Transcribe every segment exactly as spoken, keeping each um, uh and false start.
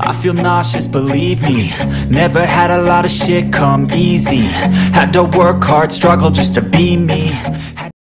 I feel nauseous, believe me. Never had a lot of shit come easy. Had to work hard, struggle just to be me. Had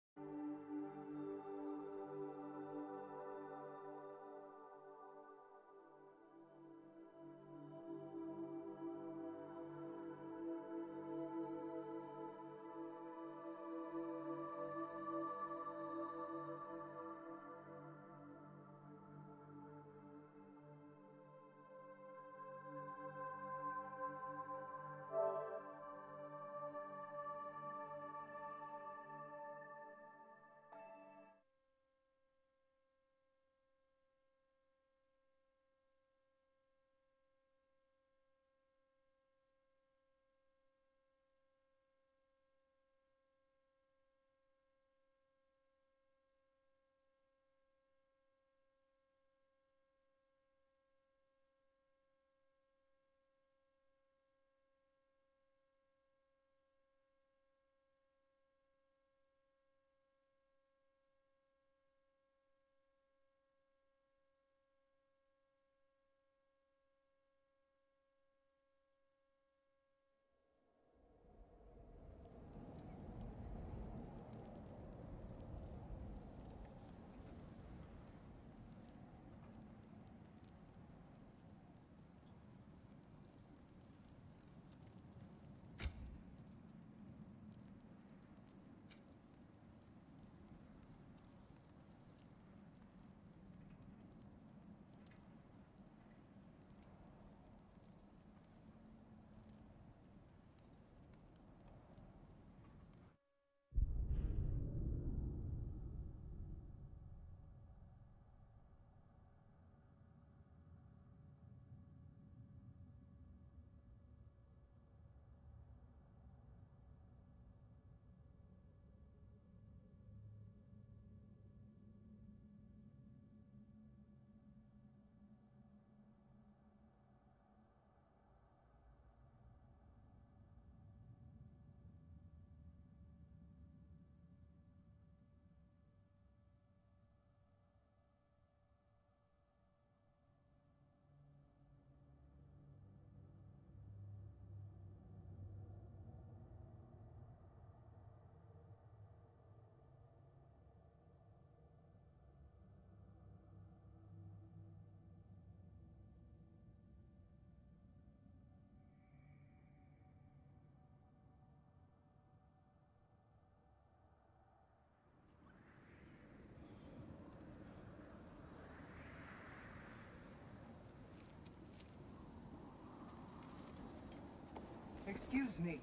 Excuse me.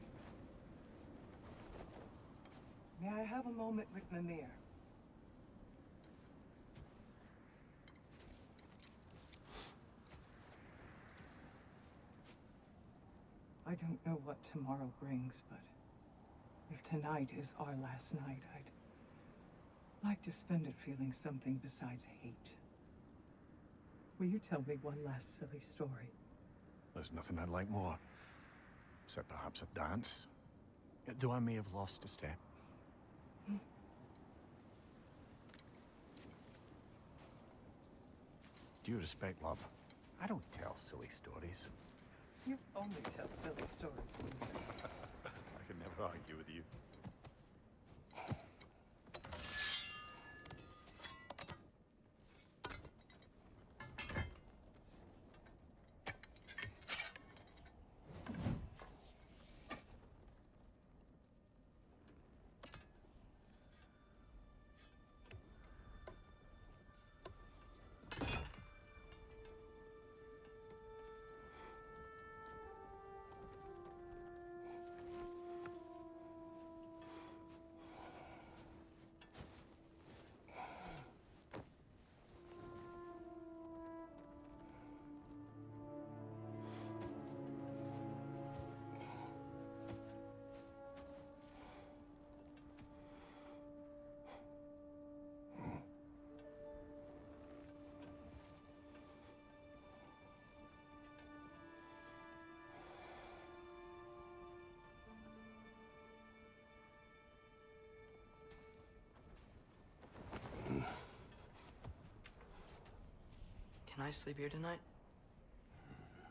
May I have a moment with Mimir? I don't know what tomorrow brings, but if tonight is our last night, I'd like to spend it feeling something besides hate. Will you tell me one last silly story? There's nothing I'd like more. Except perhaps a dance. Though I may have lost a step. Due respect, love, I don't tell silly stories. You only tell silly stories, Mimir. I can never argue with you. Can I sleep here tonight?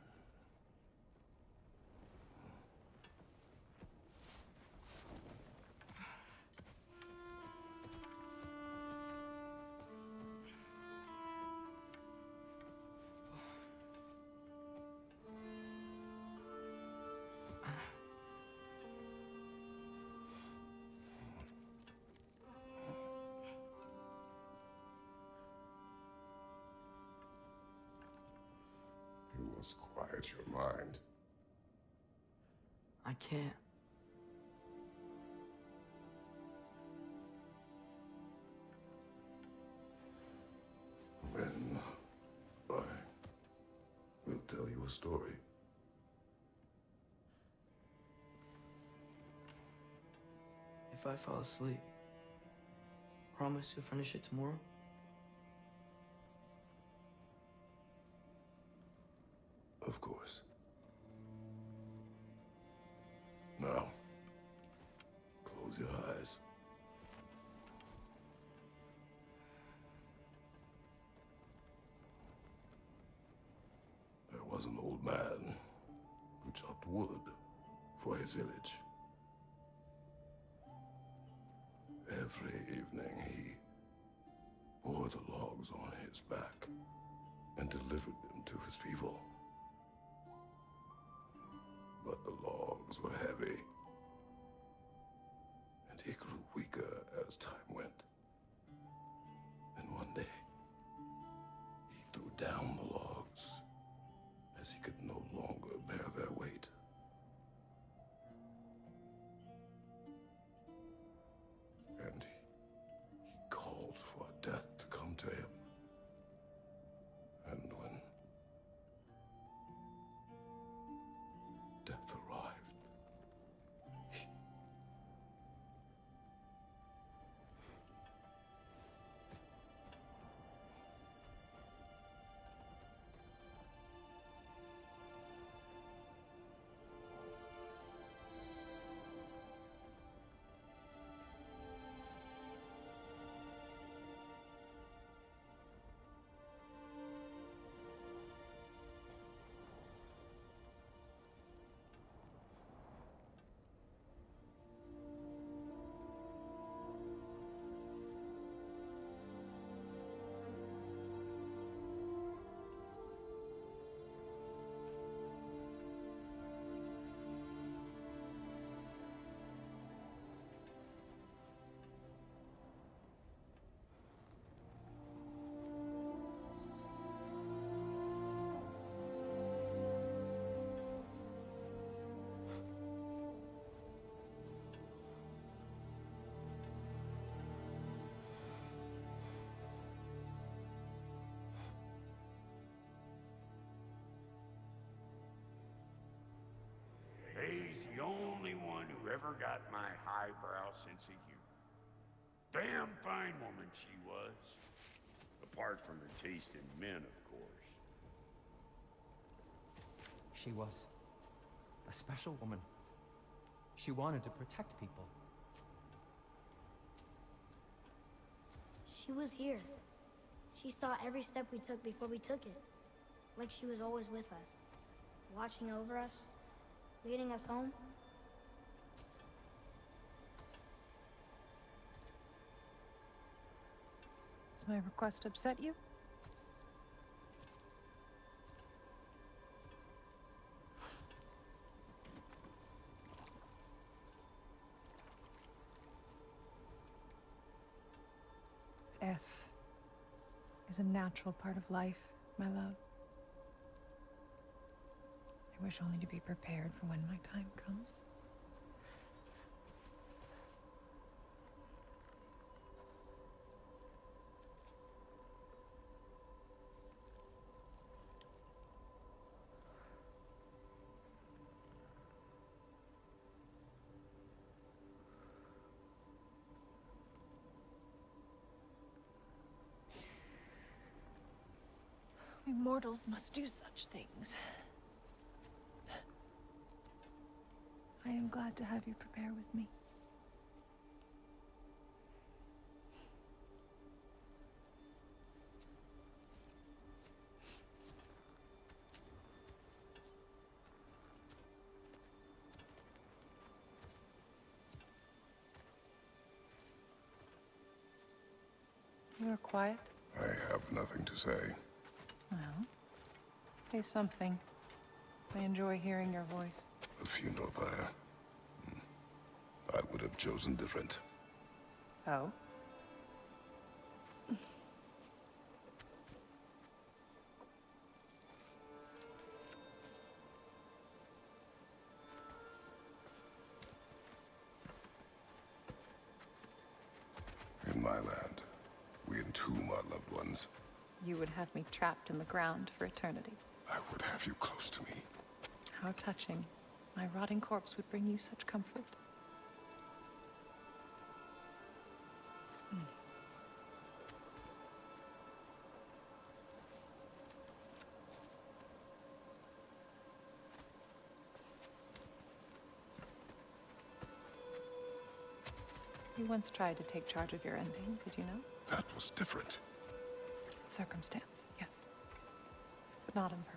Just quiet your mind. I can't. Then I will tell you a story. If I fall asleep, promise you'll finish it tomorrow? Of course. Now, close your eyes. There was an old man who chopped wood for his village. Every evening he bore the logs on his back and delivered them to his people. But the logs were heavy, and he grew weaker as time went. And one day, he threw down the logs as he could no longer bear their weight. And he, he called for death to come to him. And when death arrived, he... He's the only one who ever got my highbrow sense of humor. Damn fine woman she was. Apart from her taste in men, of course. She was a special woman. She wanted to protect people. She was here. She saw every step we took before we took it. Like she was always with us. Watching over us. Leading us home. Does my request upset you? Death is a natural part of life, my love. I wish only to be prepared for when my time comes. We mortals must do such things. I am glad to have you prepare with me. You are quiet? I have nothing to say. Well, say something. I enjoy hearing your voice. A funeral pyre. I would have chosen different. Oh? happens, You would have me trapped in the ground for eternity. I would have you close to me. How touching. My rotting corpse would bring you such comfort. Mm. You once tried to take charge of your ending, did you know? That was different. Circumstance, yes. But not on purpose.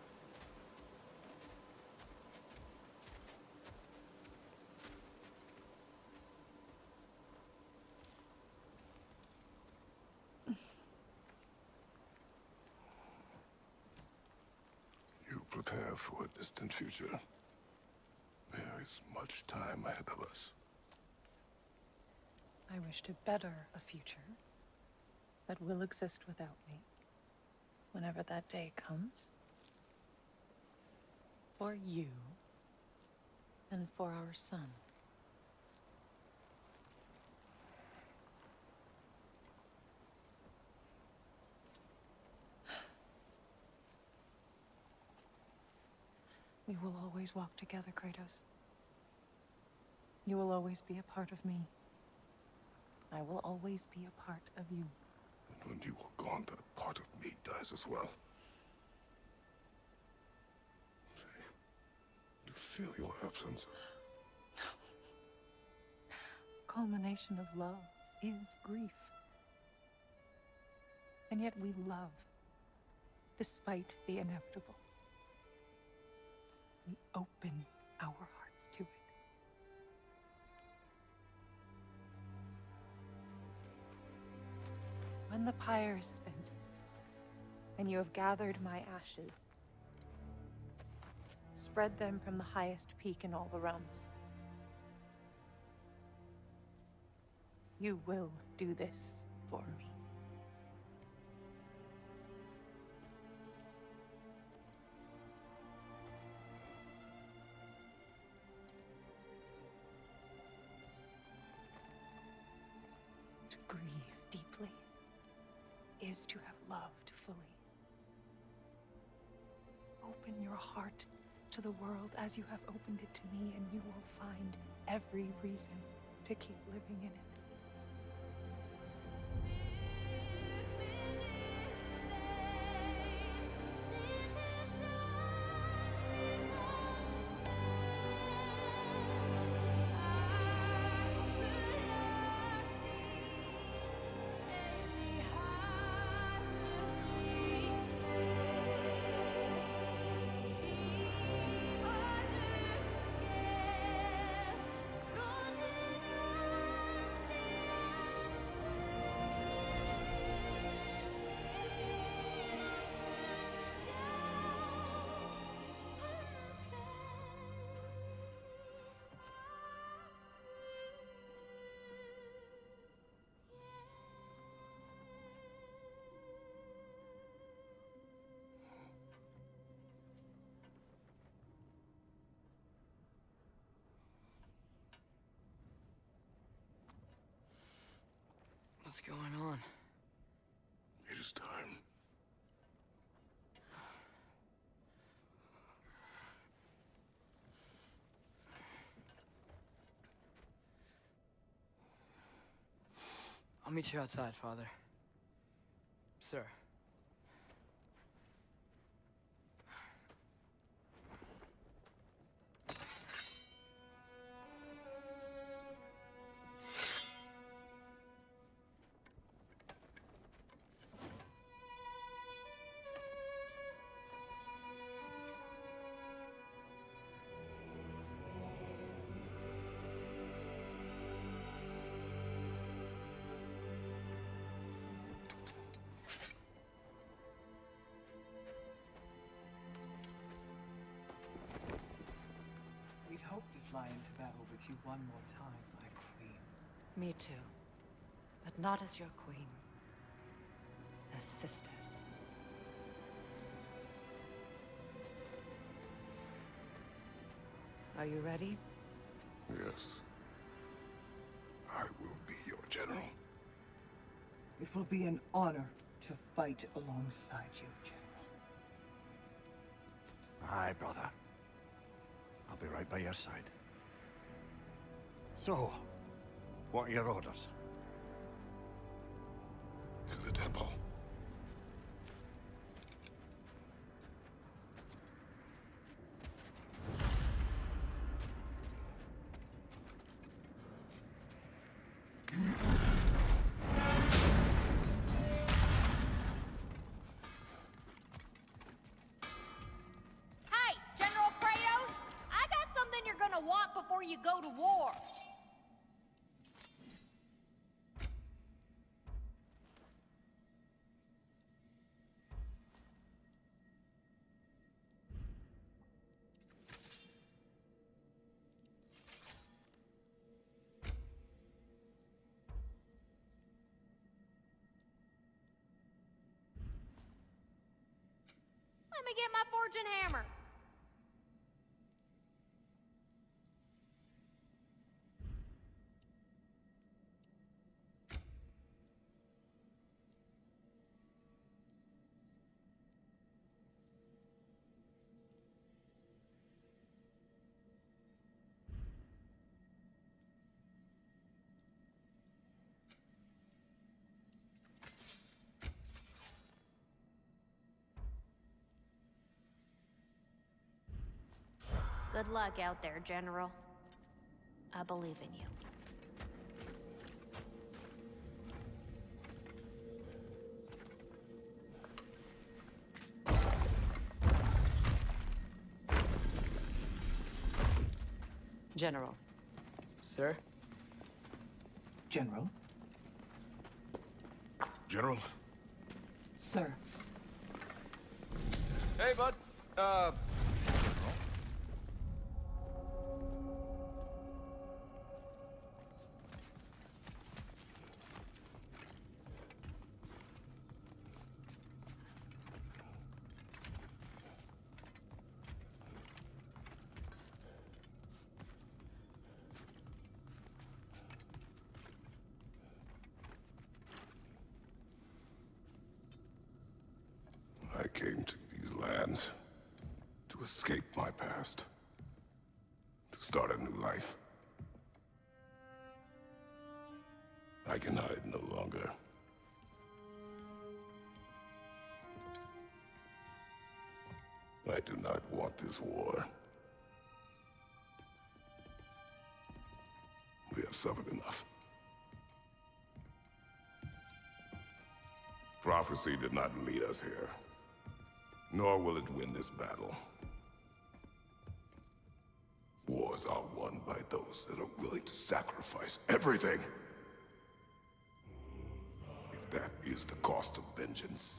You prepare for a distant future. There is much time ahead of us. I wish to better a future that will exist without me, whenever that day comes. For you, and for our son. We will always walk together, Kratos. You will always be a part of me. I will always be a part of you. And when you are gone, that part of me dies as well. Faye, you feel your absence. Culmination of love is grief. And yet we love, despite the inevitable. We open our hearts to it. When the pyre is spent, and you have gathered my ashes, spread them from the highest peak in all the realms. You will do this for me. To grieve deeply is to have loved fully. Open your heart to the world as you have opened it to me, and you will find every reason to keep living in it. What's going on? It is time. I'll meet you outside, Father. Sir. We'd hoped to fly into battle with you one more time, my queen. Me too. But not as your queen. As sisters. Are you ready? Yes. I will be your general. It will be an honor to fight alongside you, General. Aye, brother. I'll be right by your side. So, what are your orders? To the temple. Before you go to war. Let me get my fortune hammer. Good luck out there, General. I believe in you. General. Sir? General? General? Sir. Hey, bud. Uh... I came to these lands to escape my past, to start a new life. I can hide no longer. I do not want this war. We have suffered enough. Prophecy did not lead us here. Nor will it win this battle. Wars are won by those that are willing to sacrifice everything. If that is the cost of vengeance,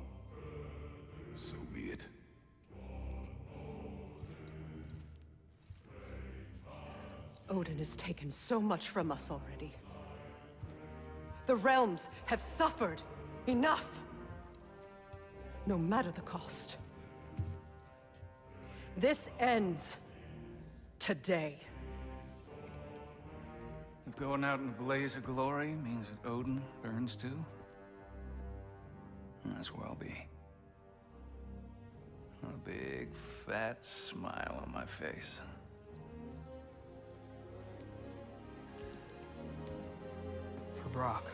so be it. Odin has taken so much from us already. The realms have suffered enough. No matter the cost. This ends today. If going out in a blaze of glory means that Odin burns too, that's where I'll be. A big, fat smile on my face. For Brock.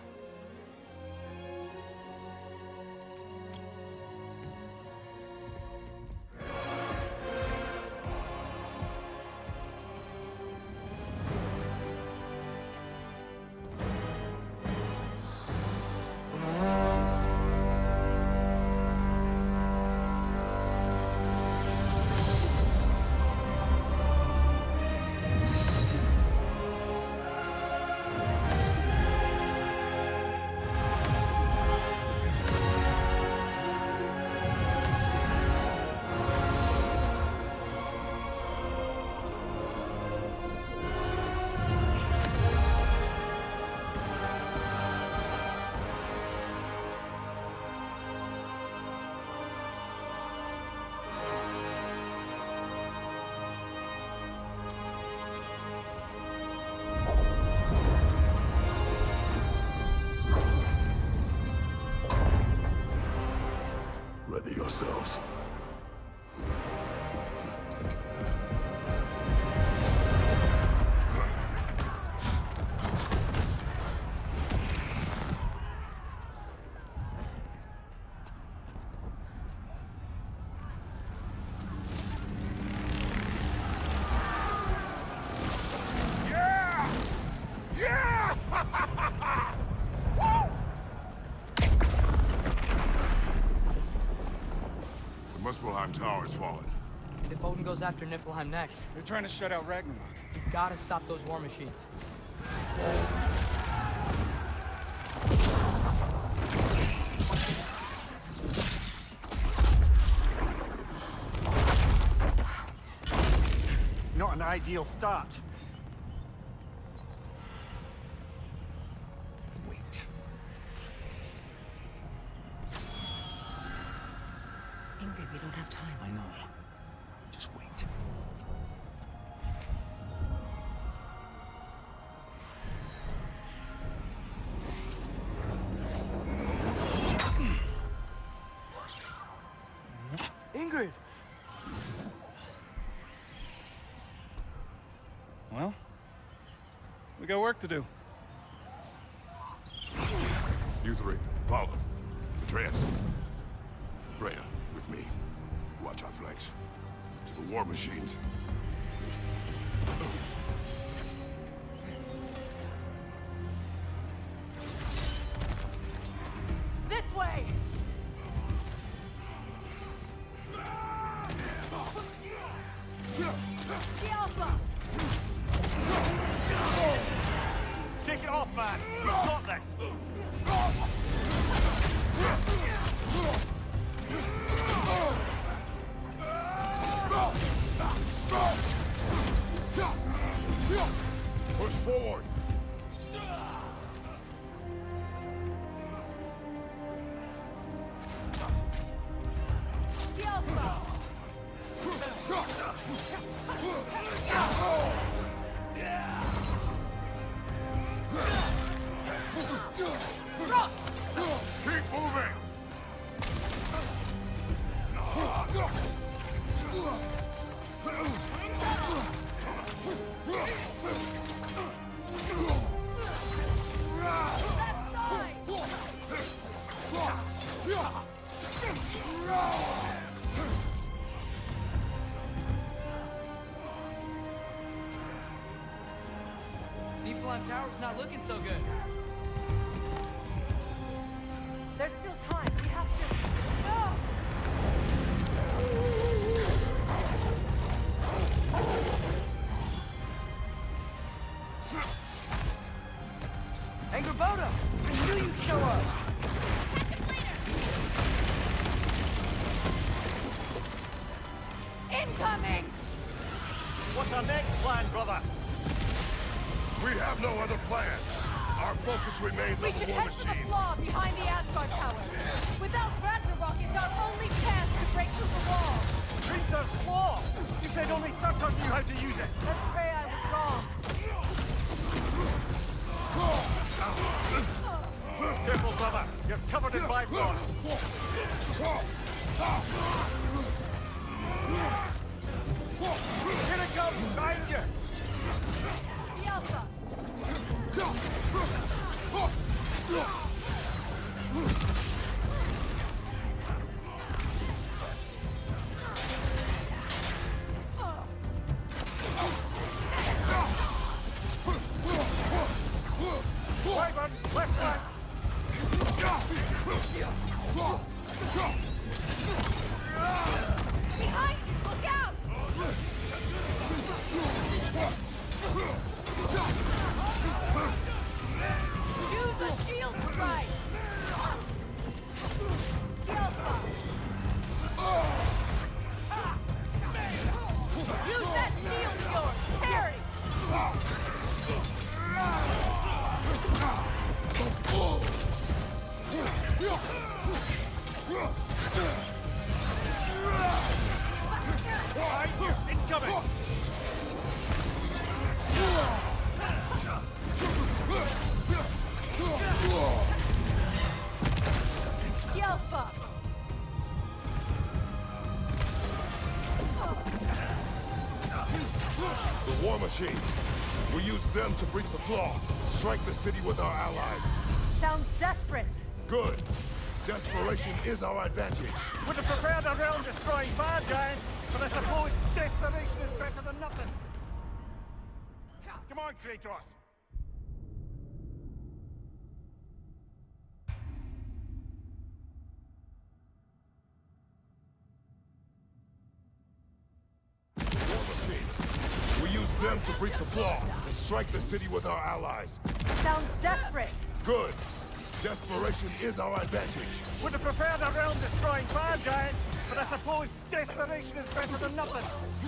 ourselves. Muspelheim Tower has fallen. If Odin goes after Niflheim next, They're trying to shut out Ragnarok. we gotta stop those war machines. Not an ideal start. Wait. Ingrid, we don't have time. I know. Just wait. Ingrid! Well, we got work to do. You three, follow. Atreus. Freya, with me. Watch our flanks. To the war machines. This way! Take it off, man! We've got this! Push forward! Keep moving! Niflheim Tower's not looking so good. There's still time. We have to... No! Angrboda! I knew you'd show up! Incoming! What's our next plan, brother? We have no other plan. Our focus remains We on should the war head for the machines. flaw behind the Asgard Tower. Without Ragnarok, it's our only chance to break through the wall. Hrimthur's flaw! You said only Surtur knew how to use it! Let's pray I was wrong. Careful, brother! You're covered in Bifrost! Here it comes! Behind you! Sialsa! Wyvern, left flank! The War Machine. We use them to breach the flaw. Strike the city with our allies. Sounds desperate. Good. Desperation is our advantage. Would have preferred a realm-destroying fire giant, but I suppose desperation is better than nothing. Come on, Kratos. Them to breach the flaw and strike the city with our allies. Sounds desperate. Good. Desperation is our advantage. Would have preferred a realm-destroying fire giant, but I suppose desperation is better than nothing.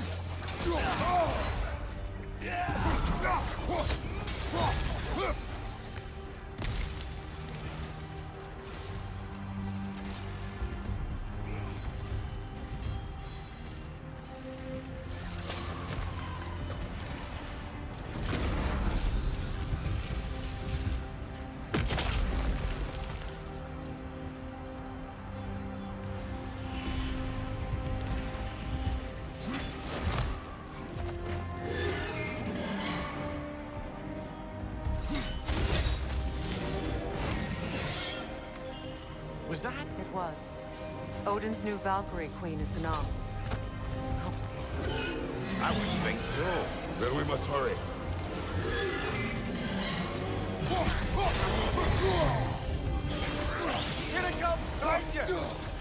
Was that? It was. Odin's new Valkyrie queen is Gnom. This complicates things. I would think so. Then we must hurry. Here it comes! Behind you!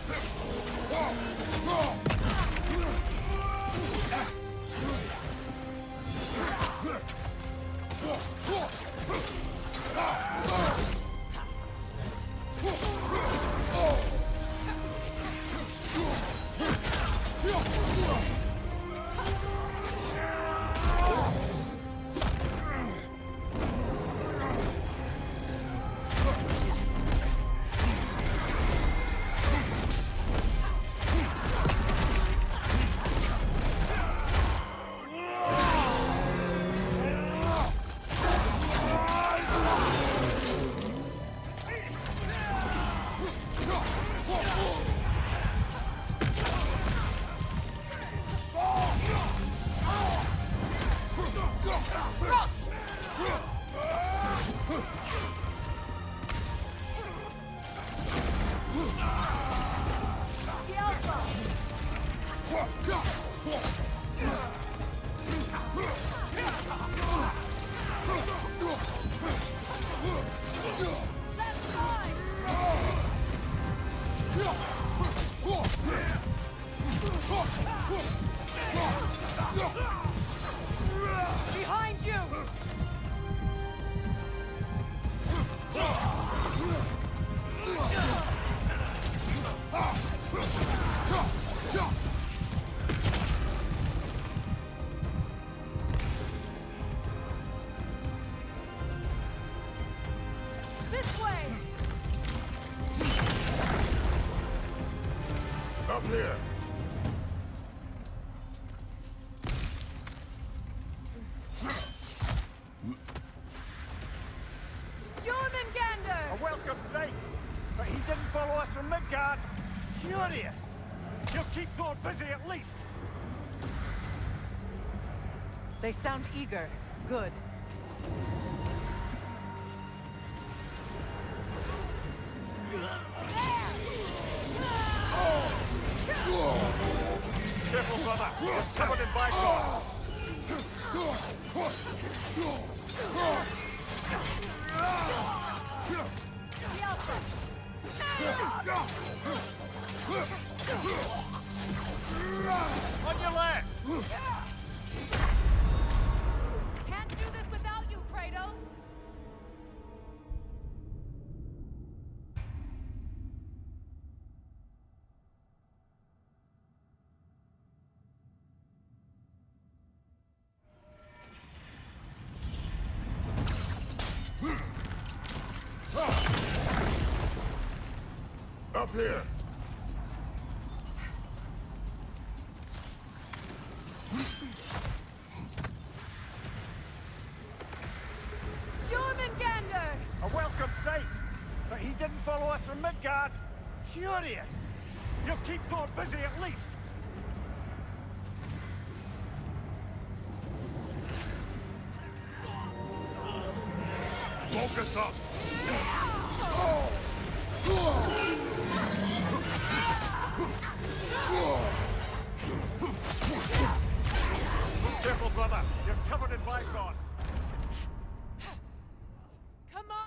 Behind you! This way! Up here! Jormungandr! A welcome sight, but he didn't follow us from Midgard. Curious! He'll keep Thor busy at least. They sound eager. Good. Careful, brother. It's covered in Bifrost. On your left! Can't do this without you, Kratos! Up here! Jormungandr! A welcome sight, but he didn't follow us from Midgard. Curious! He'll keep Thor busy at least. Focus up! Careful, brother. You're covered in Bifrost. Come on!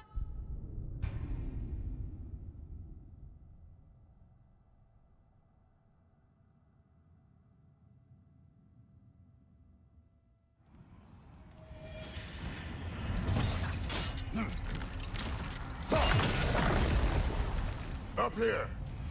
Up here!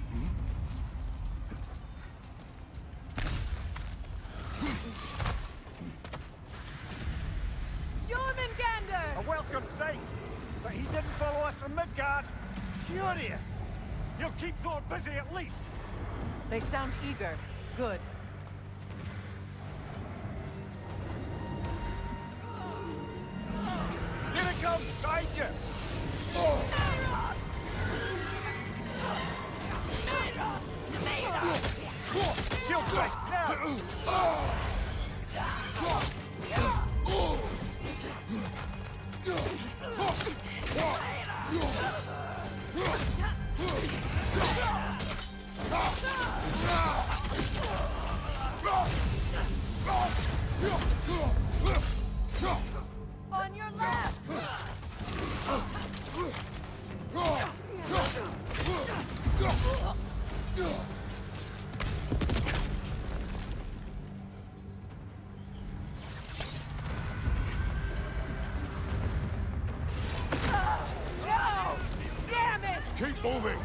Jormungandr! A welcome sight. But he didn't follow us from Midgard. Curious. You'll keep Thor busy at least. They sound eager. Good. Here it comes, behind you. Shield strike, now! On your left! No! Damn it! Keep moving!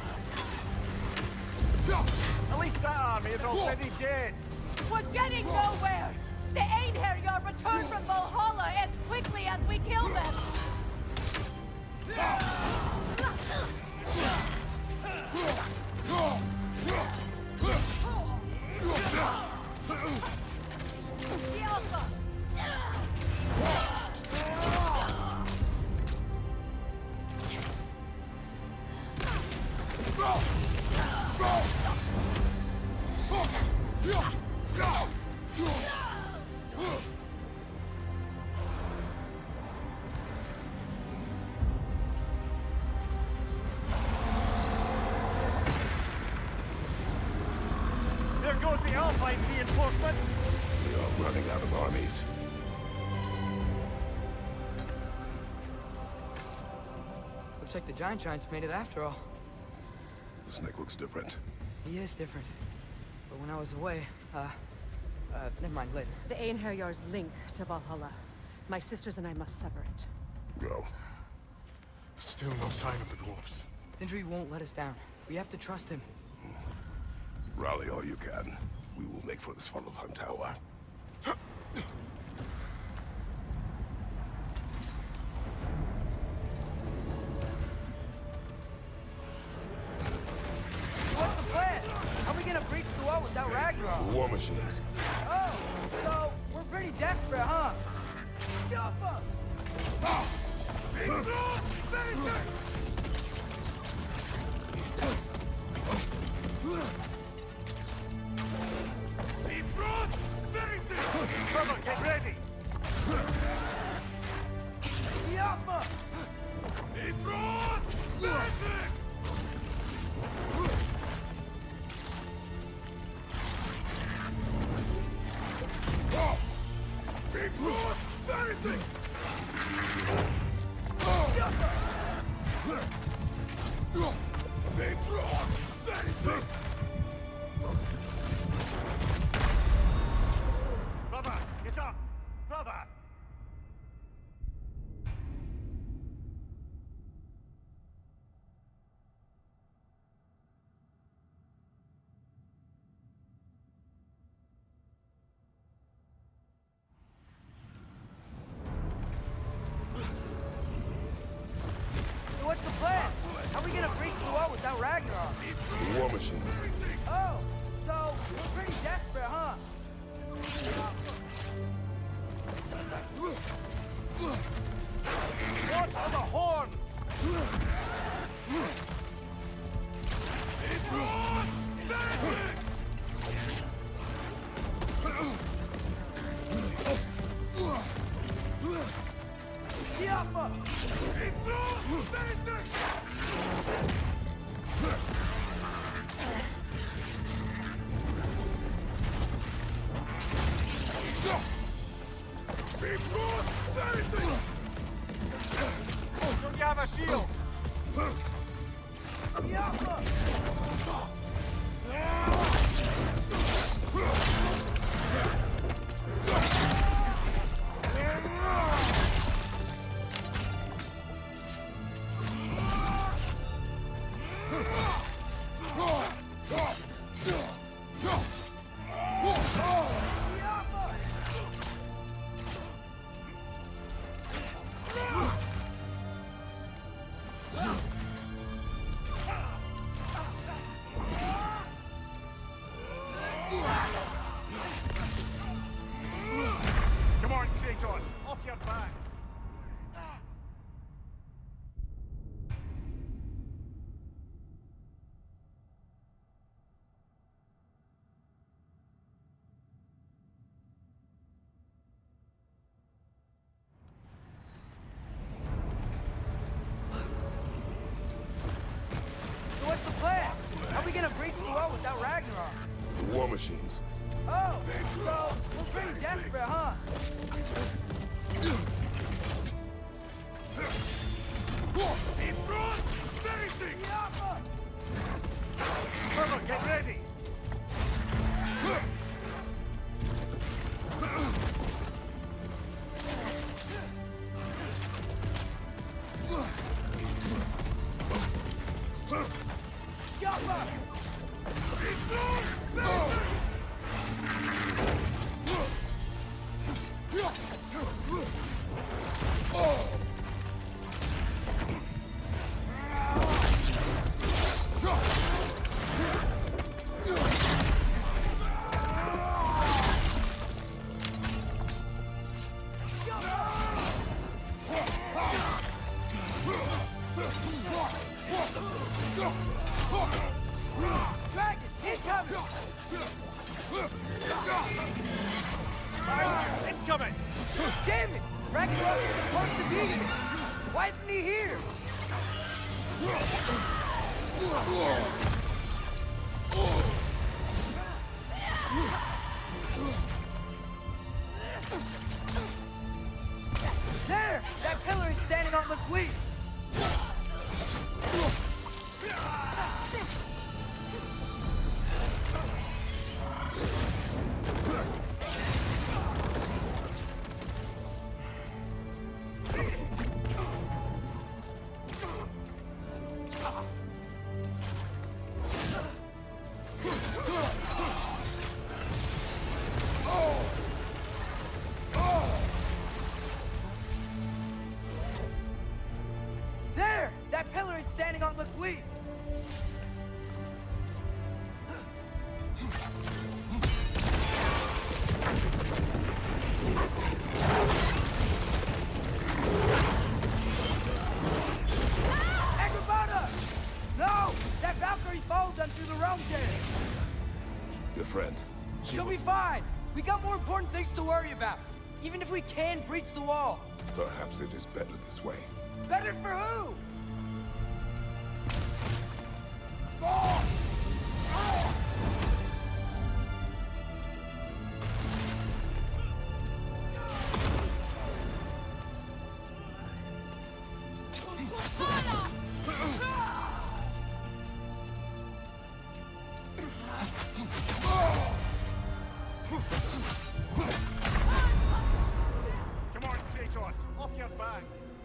At least that army is already dead. We're getting nowhere! The Einherjar return from Valhalla as quickly as we kill them! The Alpha! There goes the Alpine reinforcements. We are running out of armies. Looks like the Giant Giants made it after all. The snake looks different. He is different. But when I was away, uh... Uh, never mind, later. The Einherjar's link to Valhalla. My sisters and I must sever it. Go. Still no sign of the dwarves. Sindri won't let us down. We have to trust him. Rally all you can. We will make for this Svartalfheim tower. What's the plan? How are we gonna breach the wall without Ragnarok? War machines. Oh, so we're pretty desperate, huh? Jaffa! Brother, get ready. Jaffa! Brother, get up. Brother. So what's the plan? How are we gonna breach the wall without Ragnarok? The war machines. Don't you have a shield? Come on, Kratos, off your back. So what's the plan? How are we gonna breach the wall without Ragnarok? The war machines. Oh, so we're pretty desperate, huh? In front! Facing! Trevor, get ready. Dragon, incoming! Incoming! Damn it! Ragnarok is supposed to be here! Why isn't he here? There! That pillar is standing on looks weak! There! That pillar it's standing on looks weak! Agrabah! No! That Valkyrie followed them through the realm gate! Your friend. She'll be fine! We got more important things to worry about! Even if we can breach the wall! Perhaps it is better this way. Better for who? Come on, Kratos, off your back.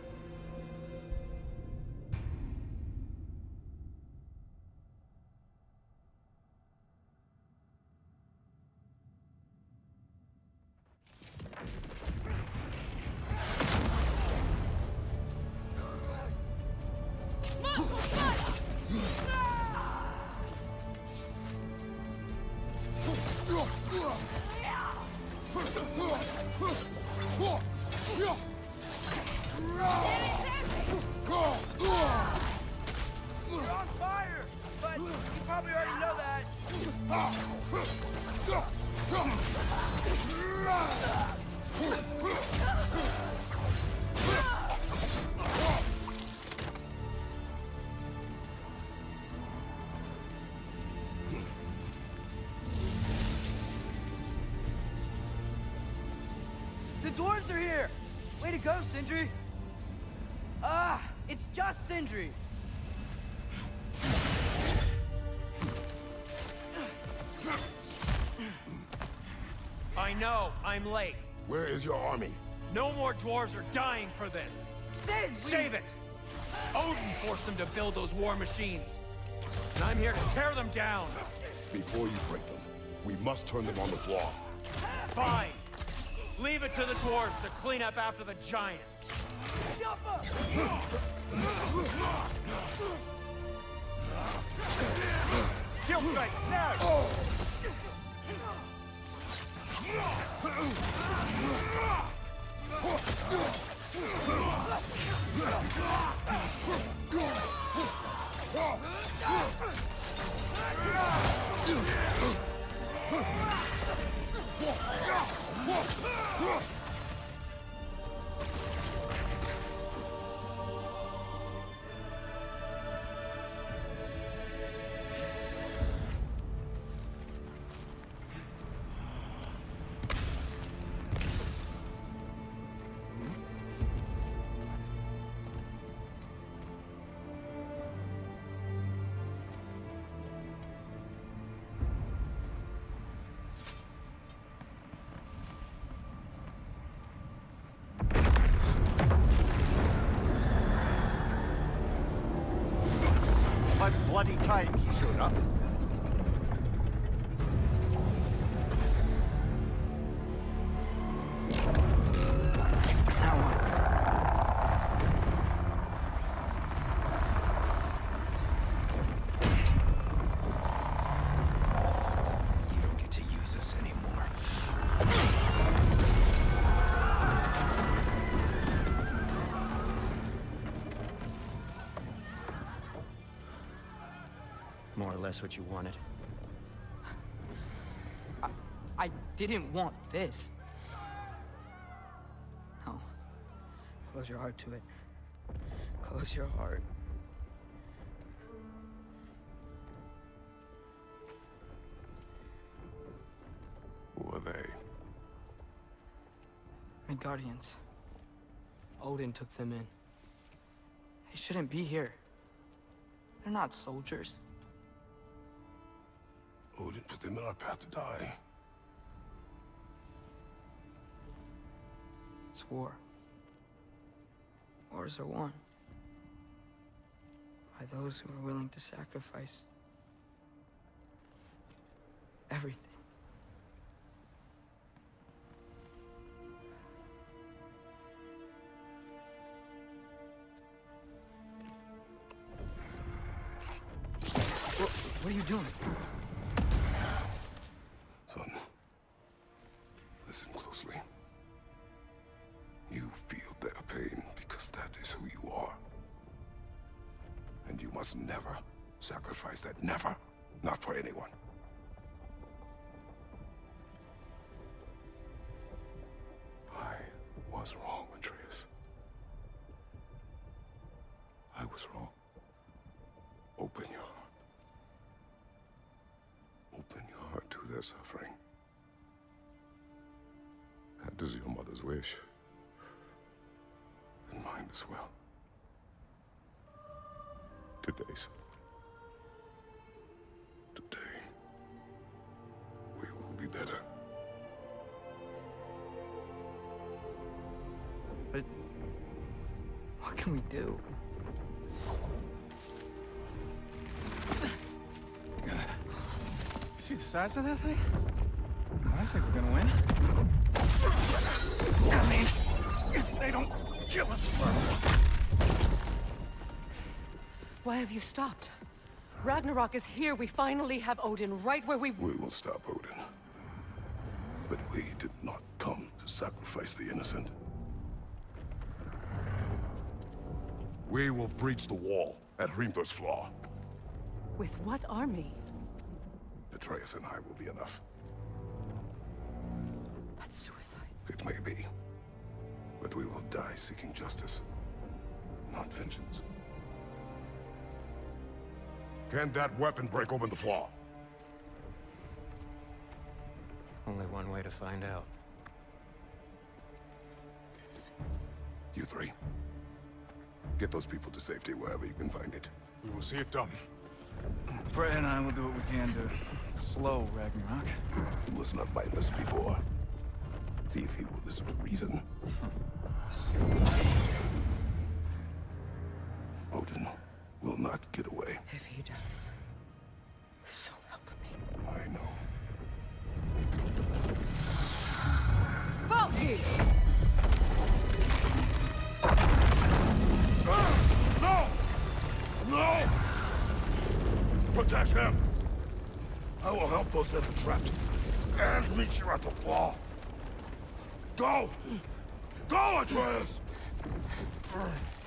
You're on fire! But you probably already know that. The dwarves are here! Way to go, Sindri! Ah, it's just Sindri! I know, I'm late. Where is your army? No more dwarves are dying for this. Sin! Save it! Odin forced them to build those war machines. And I'm here to tear them down. Before you break them, we must turn them on the floor. Fine. Leave it to the dwarves to clean up after the giants. Shield strike, now! Bloody time he showed up. You don't get to use us anymore. More or less what you wanted. I, I didn't want this. No. Close your heart to it. Close your heart. Who are they? Midgardians. Odin took them in. They shouldn't be here. They're not soldiers. Odin put them in our path to die. It's war. Wars are won by those who are willing to sacrifice everything. What, what are you doing? Son, listen closely. You feel their pain because that is who you are. And you must never sacrifice that. Never. Not for anyone. I was wrong, Atreus. I was wrong. Open your heart. Open your heart to their suffering. That is your mother's wish. And mine as well. Today, son. Today, we will be better. But what can we do? See the size of that thing? I think we're gonna win. I mean, if they don't kill us first. Why have you stopped? Ragnarok is here. We finally have Odin right where we... We will stop Odin. But we did not come to sacrifice the innocent. We will breach the wall at Hrimthur's Flaw. With what army? Atreus and I will be enough. That's suicide. It may be. But we will die seeking justice, not vengeance. Can that weapon break open the flaw? Only one way to find out. You three. Get those people to safety wherever you can find it. We will see it done. Fred and I will do what we can to slow Ragnarok. He was not mindless before. See if he will listen to reason. Odin will not get away. If he does, so help me. I know. Valky! No! No! Protect him! I will help those that are trapped. And meet you at the wall. Go! Go, Atreus!